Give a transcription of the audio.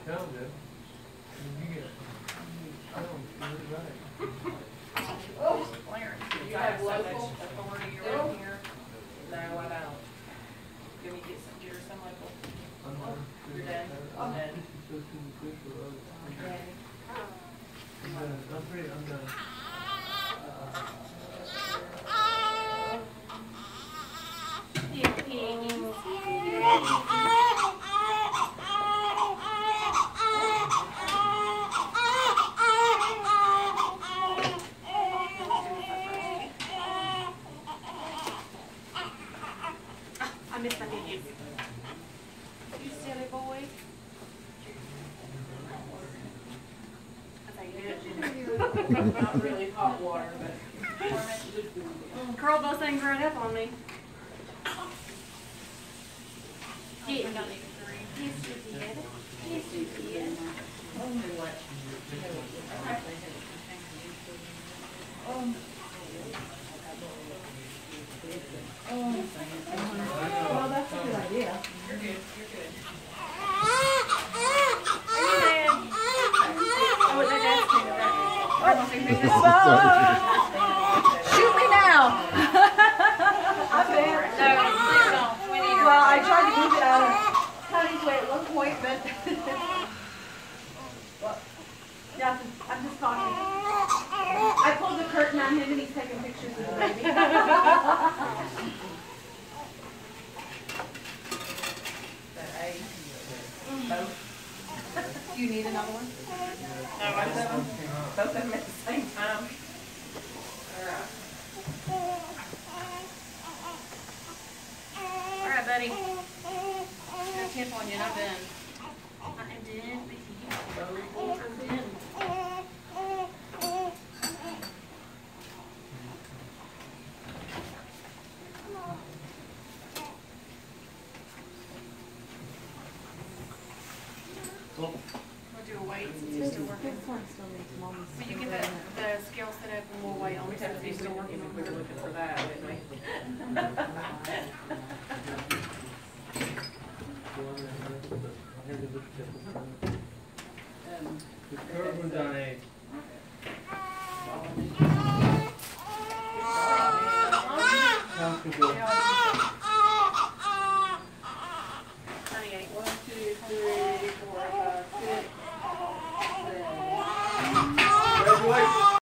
tell them. You get, tell them, you're right. Oh, Clarence, do you have local authority around here? No, I don't. Can we get some local? You're done? I'm done. I'm pretty, I'm done. I missed my piggies. You silly boy. Not really hot water, but. Curled those things right up on me. Yeah, we don't need three. Yes, you did. Yes, you did. Well, that's a good idea. You're good, you're good. Shoot me now. I bet. Well, I tried to keep it out of Honey's way at one point, but well, yeah, I'm just talking. I pulled the curtain on him and he's taking pictures of the baby. Do you need another one? No, both of them at the same time. All right, buddy. I'm gonna tip on you and I'm done. I am done with you. I'm done. We'll do a weight since he's still working. Will you get the scale set up and we'll weigh on We'd it have to since he's see still if working on we were it? looking for that, wouldn't we?